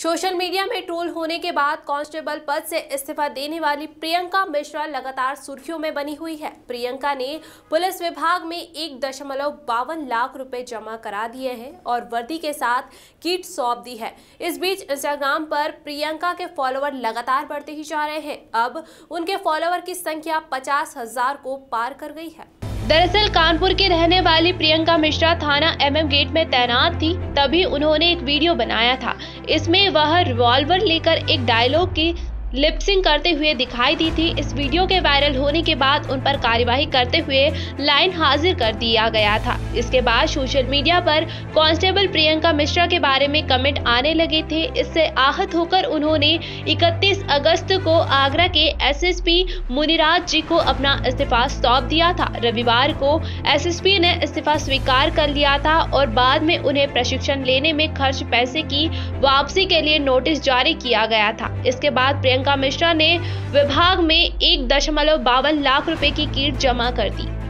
Social media में troll होने के बाद कांस्टेबल पद से इस्तीफा देने वाली प्रियंका मिश्रा लगातार सुर्खियों में बनी हुई है। प्रियंका ने पुलिस विभाग में 1.52 लाख रुपए जमा करा दिए हैं और वर्दी के साथ किट सौंप दी है। इस बीच इंस्टाग्राम पर प्रियंका के फॉलोअर लगातार बढ़ते ही जा रहे हैं। अब उनके फॉलोअर की संख्या 50,000 को पार कर गई है। दरअसल कानपुर की रहने वाली प्रियंका मिश्रा थाना MM गेट में तैनात थी, तभी उन्होंने एक वीडियो बनाया था। इसमें वह रिवॉल्वर लेकर एक डायलॉग की लिपसिंग करते हुए दिखाई दी थी। इस वीडियो के वायरल होने के बाद उन पर कार्यवाही करते हुए लाइन हाजिर कर दिया गया था। इसके बाद सोशल मीडिया पर कांस्टेबल प्रियंका मिश्रा के बारे में कमेंट आने लगे थे। इससे आहत होकर उन्होंने 31 अगस्त को आगरा के SSP मुनिराज जी को अपना इस्तीफा सौंप दिया था। रविवार को SSP ने इस्तीफा स्वीकार कर लिया था और बाद में उन्हें प्रशिक्षण लेने में खर्च पैसे की वापसी के लिए नोटिस जारी किया गया था। इसके बाद प्रियंका मिश्रा ने विभाग में 1.52 लाख रुपए की किट जमा कर दी।